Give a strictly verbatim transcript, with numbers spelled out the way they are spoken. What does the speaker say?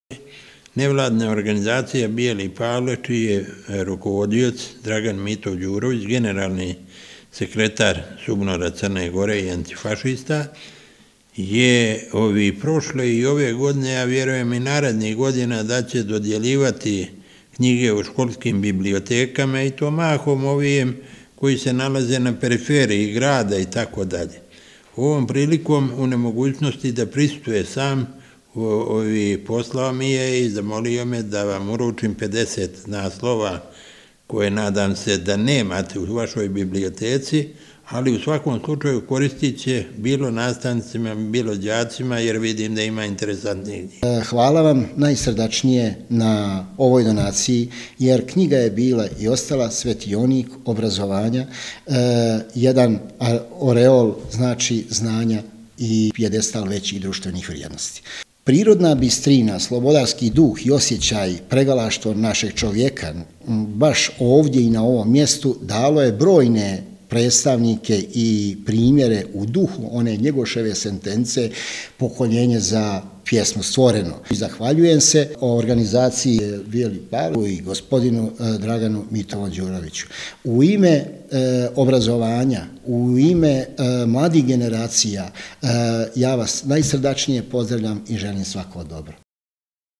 Nevladna organizacija Bijeli Pavle, čiji je rukovodioc Dragan Mito Đurović, generalni sekretar SUBNOR-a Crne Gore i antifašista, je ovi prošle i ove godine, a vjerujem i narednih godina, da će dodjeljivati knjige u školskim bibliotekama i to mahom ovijem koji se nalaze na periferiji grada i tako dalje. Ovom prilikom u nemogućnosti da prisustuje sam ovi poslao mi je i zamolio me da vam uručim pedeset naslova koje nadam se da nemate u vašoj biblioteci, ali u svakom slučaju koristit će bilo nastavnicima, bilo đacima, jer vidim da ima interesantnih. Hvala vam najsrdačnije na ovoj donaciji, jer knjiga je bila i ostala svetionik obrazovanja, jedan oreol znači znanja i pijedestal većih društvenih vrijednosti. Prirodna bistrina, slobodarski duh i osjećaj pregalaštva našeg čovjeka baš ovdje i na ovom mjestu dalo je brojne predstavnike i primjere u duhu one Njegoševe sentence pokoljenje za pjesmu stvoreno. Zahvaljujem se o organizaciji Bijeli Pavle i gospodinu Draganu Mitovu Đuroviću. U ime e, obrazovanja, u ime e, mladih generacija, e, ja vas najsrdačnije pozdravljam i želim svako dobro.